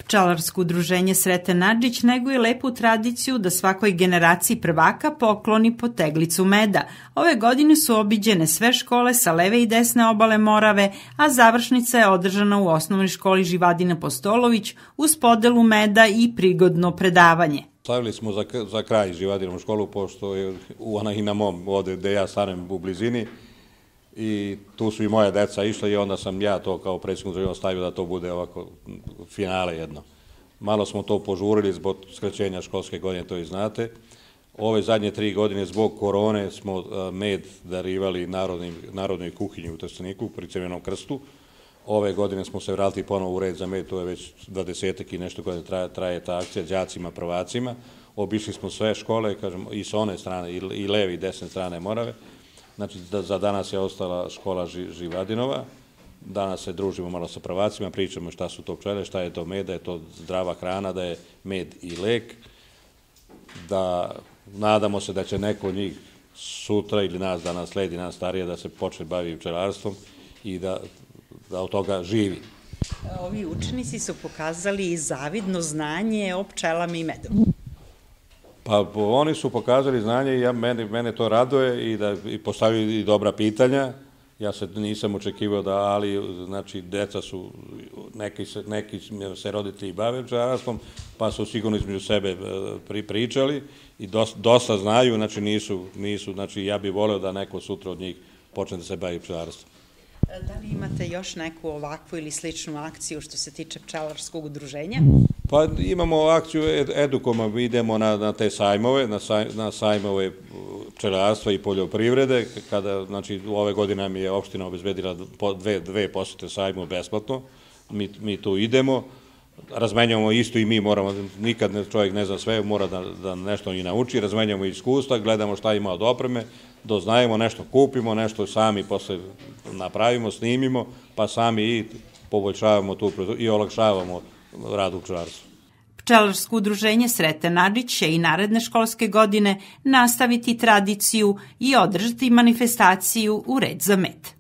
Pčelarsko udruženje Sreten Nadžić neguje lepu tradiciju da svakoj generaciji prvaka pokloni po teglicu meda. Ove godine su obiđene sve škole sa leve i desne obale Morave, a završnica je održana u osnovnoj školi Živadin Apostolović uz podelu meda i prigodno predavanje. Stavili smo za kraj Živadinovu školu, pošto je ona i na mom, ovde gde ja stanem u blizini, i tu su i moja deca išla i onda sam ja to kao predsjednik udruženja stavio da to bude ovako finale jedno. Malo smo to požurili zbog skraćenja školske godine, to i znate. Ove zadnje 3 godine zbog korone smo med darivali narodnoj kuhinji u Trsteniku pri Crvenom krstu. Ove godine smo se vratili ponovo u red za med, to je već 20 i nešto godine traje ta akcija, đacima, prvacima. Obišli smo sve škole, kažem, i sa one strane, i leve i desne strane Morave. Znači, za danas je ostala škola Živadinova, danas se družimo malo sa prvacima, pričamo šta su to pčele, šta je to med, da je to zdrava hrana, da je med i lek, da nadamo se da će neko od njih sutra ili nas da nasledi, nas starije, da se počne bavi pčelarstvom i da od toga živi. Ovi učenici su pokazali zavidno znanje o pčelama i medu. Pa oni su pokazali znanje i mene to raduje i postavili i dobra pitanja. Ja se nisam očekivao ali znači deca su, neki se roditelji bave pčelarstvom, pa su sigurno između sebe pričali i dosta znaju, znači nisu, znači ja bih voleo da neko sutra od njih počne da se bavi pčelarstvom. Da li imate još neku ovakvu ili sličnu akciju što se tiče pčelarskog udruženja? Pa imamo akciju Edukom, idemo na te sajmove, na sajmove pčelarstva i poljoprivrede, kada, znači, ove godine nam je opština obezbedila dve posete sajmu besplatno, mi tu idemo, razmenjamo isto i mi moramo, nikad čovjek ne zna sve, mora da nešto i nauči, razmenjamo iskustva, gledamo šta ima od opreme, doznajemo, nešto kupimo, nešto sami posle napravimo, snimimo, pa sami i poboljšavamo tu i olakšavamo rad u pčelarstvu. Pčelarsko udruženje Sreten Nadžić će i naredne školske godine nastaviti tradiciju i održati manifestaciju u red za med.